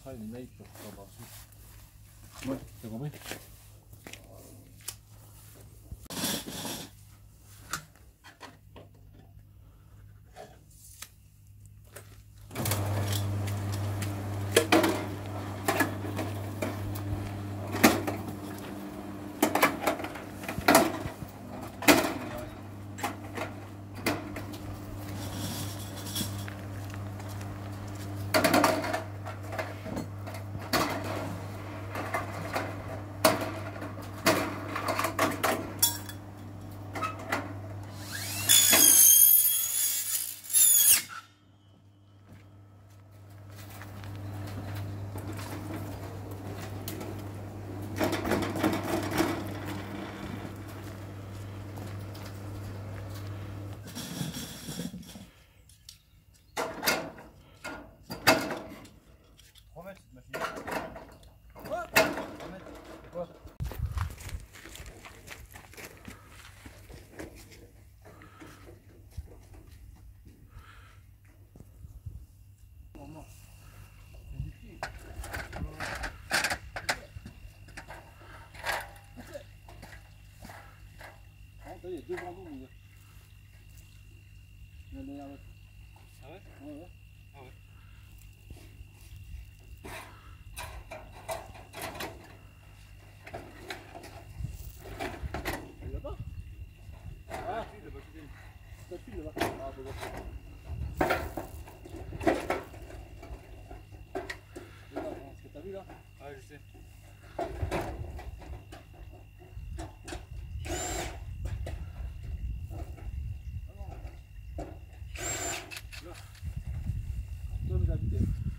après les mecs qui sont par dessus. Ouais. T'as compris? Il y a deux bandeaux, mais il y a derrière l'autre. Ah ouais? Ouais, ouais. Ah ouais. Il là-bas? Ah, oui, là-bas, c'est une. Là-bas. Ah, bah, regarde, ce que t'as vu là? Ouais, je sais. Là. Comme j'habitais.